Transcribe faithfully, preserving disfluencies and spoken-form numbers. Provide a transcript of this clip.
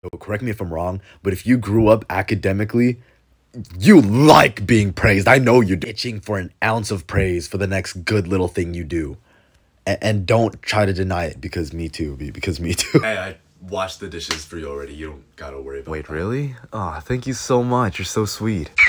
correct me if I'm wrong, but if you grew up academically, you like being praised. I know you're itching for an ounce of praise for the next good little thing you do. A and don't try to deny it, because me too, because me too. Hey, I washed the dishes for you already. You don't gotta worry about Wait, that. really? Oh, thank you so much. You're so sweet.